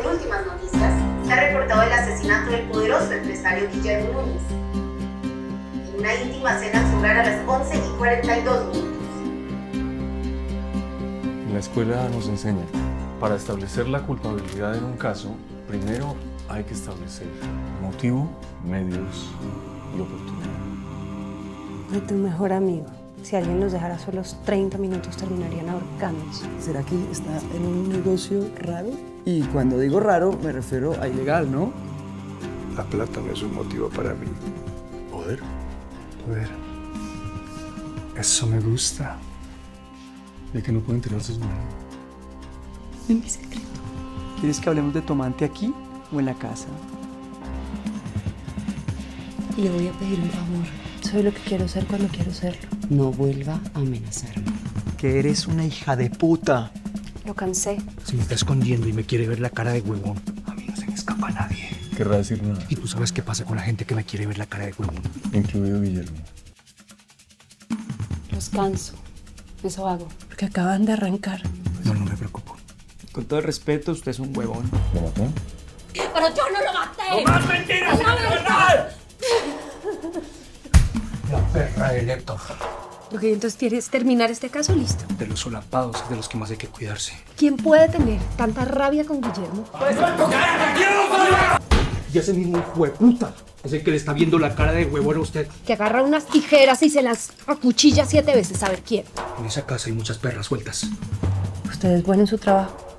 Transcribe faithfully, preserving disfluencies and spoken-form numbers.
En últimas noticias, se ha reportado el asesinato del poderoso empresario Guillermo Núñez en una íntima cena en su hogar a las once y cuarenta y dos minutos. En la escuela nos enseñan, para establecer la culpabilidad en un caso, primero hay que establecer motivo, medios y oportunidad. De tu mejor amigo. Si alguien los dejara solos treinta minutos, terminarían ahorcándose. ¿Será que está en un negocio raro? Y cuando digo raro, me refiero a ilegal, ¿no? La plata no es un motivo para mí. ¿Poder? Poder. Eso me gusta. De que no pueden enterarse su mano. Es mi secreto. ¿Quieres que hablemos de tomate aquí o en la casa? Le voy a pedir un favor. Soy lo que quiero ser cuando quiero serlo. No vuelva a amenazarme. Que eres una hija de puta. Lo cansé. Se me está escondiendo y me quiere ver la cara de huevón. A mí no se me escapa nadie. Querrá decir nada. Y tú sabes qué pasa con la gente que me quiere ver la cara de huevón. Incluido Guillermo. Los canso. Eso hago. Porque acaban de arrancar. No, no me preocupo. Con todo el respeto, usted es un huevón. ¿Lo mató? ¡Pero yo no lo maté! ¡No más mentiras! ¡Es la verdad! La perra de Héctor. Lo que entonces quieres terminar este caso, listo. De los solapados es de los que más hay que cuidarse. ¿Quién puede tener tanta rabia con Guillermo? Y ese mismo hijo de puta es el que le está viendo la cara de huevón a usted. Que agarra unas tijeras y se las acuchilla siete veces a ver quién. En esa casa hay muchas perras sueltas. Usted es bueno en su trabajo.